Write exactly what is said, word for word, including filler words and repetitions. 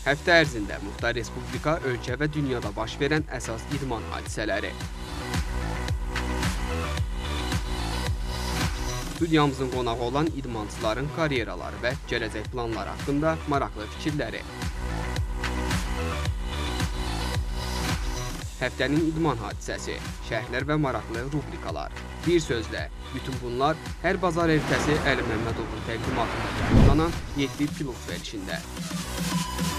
Həftə ərzində Muxtar Respublika, ölkə və dünyada baş verən əsas idman hadisələri. Studiyamızın qonağı olan idmançıların karyeraları və gələcək planları haqqında maraqlı fikirləri. Həftənin idman hadisəsi, şərhlər və maraqlı rubrikalar. Bir sözlə, bütün bunlar hər bazar ertəsi Əli Məmmədovun təqdimatında yayımlanan yeddi pilot verilişində.